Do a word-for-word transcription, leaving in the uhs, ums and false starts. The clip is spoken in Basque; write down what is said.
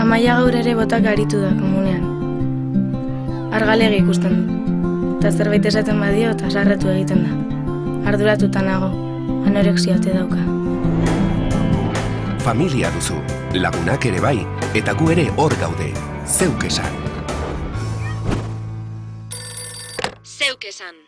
Amaia gaur ere botak aritu da komunean. Argalegi ikusten du. Eta zerbait esaten badio eta sarretu egiten da. Arduratuta nago, anorexia ote dauka. Familia duzu, lagunak ere bai, eta gu ere hor gaude. Zeuk esan. Zeuk esan.